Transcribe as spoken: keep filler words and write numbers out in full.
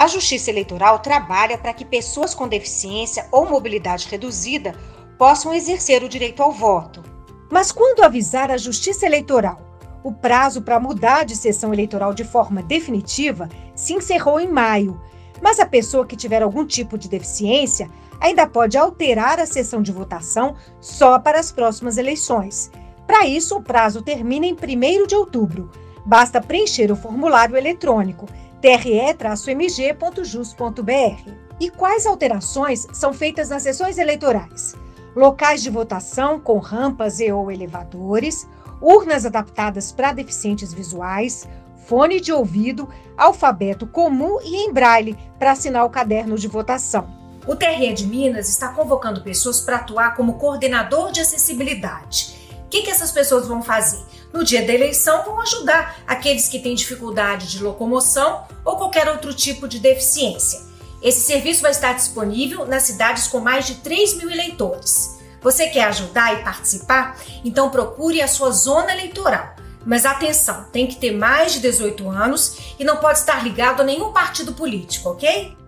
A Justiça Eleitoral trabalha para que pessoas com deficiência ou mobilidade reduzida possam exercer o direito ao voto. Mas quando avisar a Justiça Eleitoral, o prazo para mudar de sessão eleitoral de forma definitiva se encerrou em maio, mas a pessoa que tiver algum tipo de deficiência ainda pode alterar a sessão de votação só para as próximas eleições. Para isso, o prazo termina em primeiro de outubro. Basta preencher o formulário eletrônico t r e traço m g ponto jus ponto b r. E quais alterações são feitas nas sessões eleitorais? Locais de votação com rampas e ou elevadores, urnas adaptadas para deficientes visuais, fone de ouvido, alfabeto comum e em braille para assinar o caderno de votação. O T R E de Minas está convocando pessoas para atuar como coordenador de acessibilidade. O que, que essas pessoas vão fazer? No dia da eleição, vão ajudar aqueles que têm dificuldade de locomoção ou qualquer outro tipo de deficiência. Esse serviço vai estar disponível nas cidades com mais de três mil eleitores. Você quer ajudar e participar? Então procure a sua zona eleitoral. Mas atenção, tem que ter mais de dezoito anos e não pode estar ligado a nenhum partido político, ok?